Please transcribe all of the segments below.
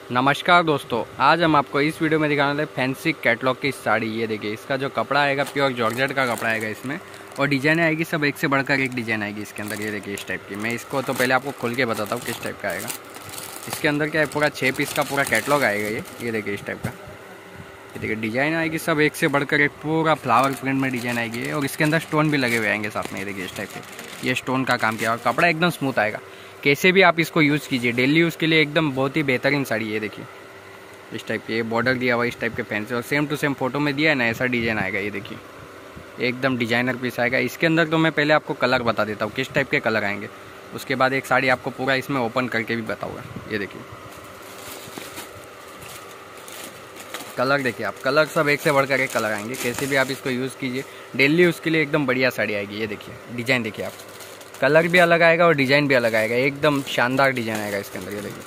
नमस्कार दोस्तों, आज हम आपको इस वीडियो में दिखाने वाले फैंसी कैटलॉग की साड़ी। ये देखिए, इसका जो कपड़ा आएगा प्योर जॉर्जेट का कपड़ा आएगा इसमें, और डिज़ाइन आएगी सब एक से बढ़कर एक डिज़ाइन आएगी इसके अंदर। ये देखिए इस टाइप की। मैं इसको तो पहले आपको खोल के बताता हूँ किस टाइप का आएगा। इसके अंदर क्या है, पूरा 6 पीस का पूरा कैटलॉग आएगा। ये देखिए इस टाइप का। ये देखिए डिज़ाइन आएगी सब एक से बढ़कर एक, पूरा फ्लावर प्रिंट में डिज़ाइन आएगी, और इसके अंदर स्टोन भी लगे हुए आएंगे साथ में। ये देखिए इस टाइप के, ये स्टोन का काम किया, और कपड़ा एकदम स्मूथ आएगा। कैसे भी आप इसको यूज़ कीजिए, डेली यूज़ के लिए एकदम बहुत ही बेहतरीन साड़ी। ये देखिए इस टाइप के बॉर्डर दिया हुआ इस टाइप के फैंसी, और सेम टू सेम फोटो में दिया है ना, ऐसा डिज़ाइन आएगा। ये देखिए एकदम डिजाइनर पीस आएगा। इसके अंदर तो मैं पहले आपको कलर बता देता हूँ किस टाइप के कलर आएंगे, उसके बाद एक साड़ी आपको पूरा इसमें ओपन करके भी बताऊँगा। ये देखिए कलर देखिए आप, कलर सब एक से बढ़कर एक कलर आएंगे। कैसे भी आप इसको यूज़ कीजिए, डेली यूज़ के लिए एकदम बढ़िया साड़ी आएगी। ये देखिए डिज़ाइन देखिए आप, कलर भी अलग आएगा और डिज़ाइन भी अलग आएगा, एकदम शानदार डिज़ाइन आएगा इसके अंदर। ये देखिए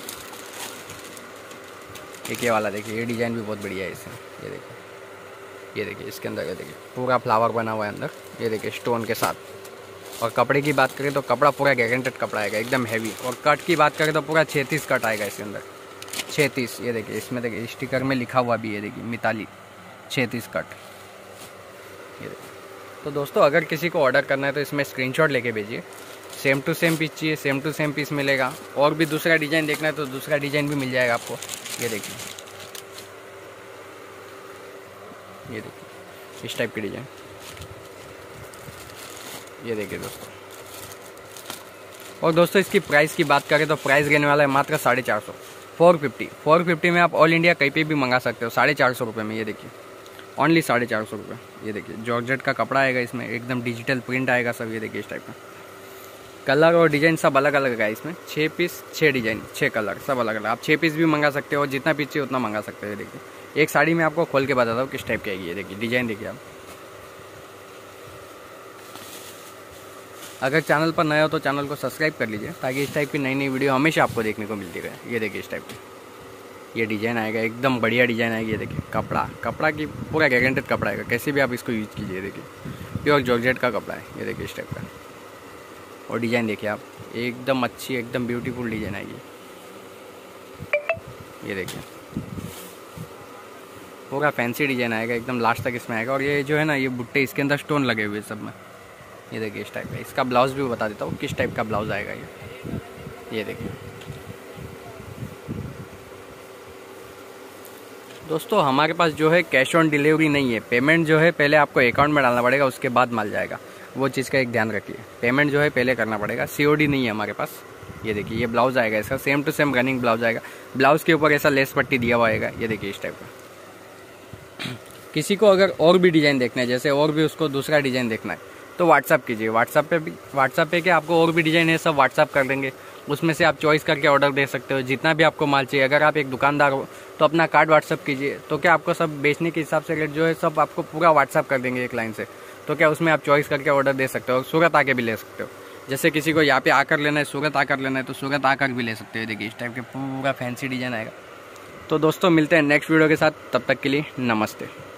एक ये वाला देखिए, ये डिज़ाइन भी बहुत बढ़िया है इसमें। ये देखिए इसके अंदर, ये देखिए पूरा फ्लावर बना हुआ है अंदर। ये देखिए स्टोन के साथ। और कपड़े की बात करें तो कपड़ा पूरा गारंटेड कपड़ा आएगा, एकदम हैवी। और कट की बात करें तो पूरा 36 कट आएगा इसके अंदर, 36। ये देखिए इसमें देखिए स्टिकर में लिखा हुआ भी, ये देखिए मिताली 36 कट। ये देखिए। तो दोस्तों अगर किसी को ऑर्डर करना है तो इसमें स्क्रीनशॉट लेके भेजिए। सेम टू सेम पीस चाहिए, सेम टू सेम पीस मिलेगा। और भी दूसरा डिज़ाइन देखना है तो दूसरा डिज़ाइन भी मिल जाएगा आपको। ये देखिए इस टाइप की डिज़ाइन। ये देखिए दोस्तों। और दोस्तों इसकी प्राइस की बात करें तो प्राइस रहने वाला है मात्र 450, 450 में आप ऑल इंडिया कहीं पे भी मंगा सकते हो, 450 रुपये में। ये देखिए ओनली 450 रुपये। ये देखिए जॉर्जेट का कपड़ा आएगा इसमें, एकदम डिजिटल प्रिंट आएगा सब। ये देखिए इस टाइप का। कलर और डिज़ाइन सब अलग अलग है इसमें। 6 पीस 6 डिज़ाइन 6 कलर सब अलग अलग। आप 6 पीस भी मंगा सकते हो, जितना पीस चाहिए उतना मंगा सकते हो। ये देखिए एक साड़ी में आपको खोल के बताता हूँ किस टाइप की आएगी। ये देखिए डिज़ाइन देखिए आप। अगर चैनल पर नए हो तो चैनल को सब्सक्राइब कर लीजिए, ताकि इस टाइप की नई नई वीडियो हमेशा आपको देखने को मिलती रहे। ये देखिए इस टाइप की ये डिज़ाइन आएगा, एकदम बढ़िया डिज़ाइन आएगी। ये देखिए कपड़ा की पूरा गारंटेड कपड़ा आएगा, कैसे भी आप इसको यूज़ कीजिए। देखिए प्योर जॉर्जेट का कपड़ा है। ये देखिए इस टाइप का। और डिज़ाइन देखिए आप, एकदम अच्छी एकदम ब्यूटीफुल डिज़ाइन आएगी। ये देखिए पूरा फैंसी डिज़ाइन आएगा, एकदम लास्ट तक इसमें आएगा। और ये जो है ना, ये बुट्टे इसके अंदर स्टोन लगे हुए सब में। ये देखिए इस टाइप का। इसका ब्लाउज़ भी बता देता हूँ किस टाइप का ब्लाउज़ आएगा। ये देखिए दोस्तों, हमारे पास जो है कैश ऑन डिलीवरी नहीं है। पेमेंट जो है पहले आपको अकाउंट में डालना पड़ेगा, उसके बाद माल जाएगा। वो चीज़ का एक ध्यान रखिए, पेमेंट जो है पहले करना पड़ेगा। COD नहीं है हमारे पास। ये देखिए ये ब्लाउज़ आएगा इसका, same to same running blouse आएगा। ब्लाउज़ के ऊपर ऐसा लेस पट्टी दिया हुआ आएगा। ये देखिए इस टाइप का। किसी को अगर और भी डिज़ाइन देखना है, जैसे और भी उसको दूसरा डिज़ाइन देखना है, तो व्हाट्सअप कीजिए। व्हाट्सअप पे क्या आपको और भी डिज़ाइन है सब व्हाट्सअप कर देंगे, उसमें से आप चॉइस करके ऑर्डर दे सकते हो जितना भी आपको माल चाहिए। अगर आप एक दुकानदार हो तो अपना कार्ड व्हाट्सअप कीजिए, तो क्या आपको सब बेचने के हिसाब से रेट जो है सब आपको पूरा व्हाट्सअप कर देंगे एक लाइन से। तो क्या उसमें आप चॉइस करके ऑर्डर दे सकते हो, और सूरत आके भी ले सकते हो। जैसे किसी को यहाँ पे आकर लेना है, सूरत आकर लेना है, तो सूरत आकर भी ले सकते हो। देखिए इस टाइप के पूरा फैंसी डिज़ाइन आएगा। तो दोस्तों मिलते हैं नेक्स्ट वीडियो के साथ, तब तक के लिए नमस्ते।